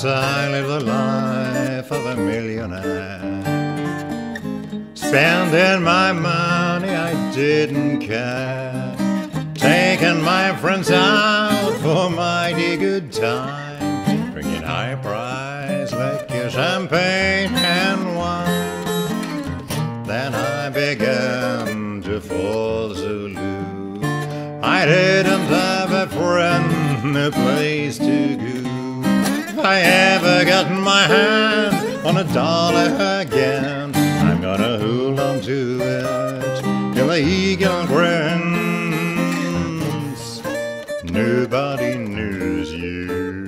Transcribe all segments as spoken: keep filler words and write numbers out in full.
Yes, I live the life of a millionaire, spending my money I didn't care, taking my friends out for mighty good time, drinking high price liquor, champagne and wine. Then I began to fall Zulu. I didn't have a friend, a place to go. If I ever got my hand on a dollar again, I'm gonna hold on to it till the eagle grins. Nobody knows you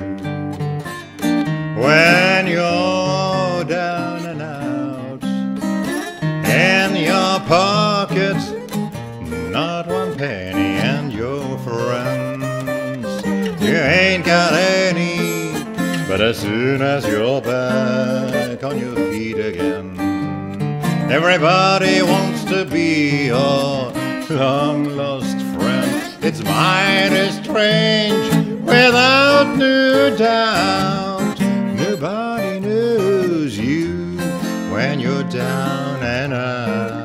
when you're down and out. In your pocket, not one penny, and your friends, you ain't got any. But as soon as you're back on your feet again, everybody wants to be your long-lost friend. It's mighty strange, without no doubt. Nobody knows you when you're down and out.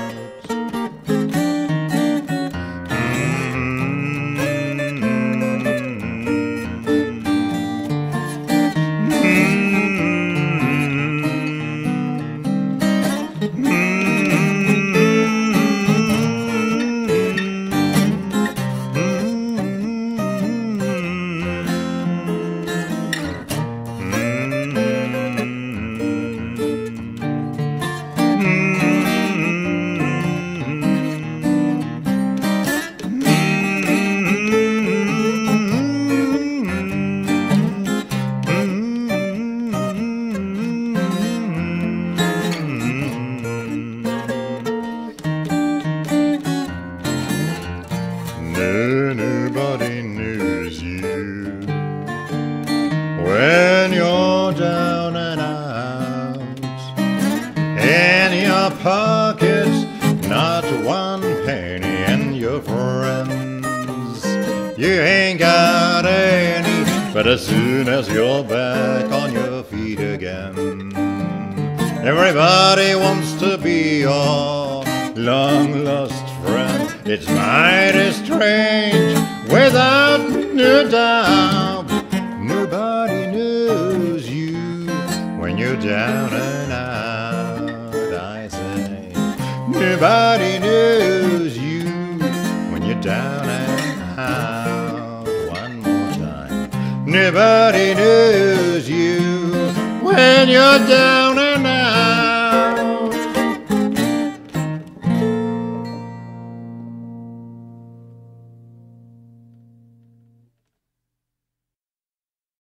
Nobody knows you when you're down and out. In your pocket, not one penny, and your friends, you ain't got any. But as soon as you're back on your feet again, everybody wants to be your long-lost friend. It's mighty strange, without no doubt. Nobody knows you when you're down and out. I say, nobody knows you when you're down and out. One more time. Nobody knows you when you're down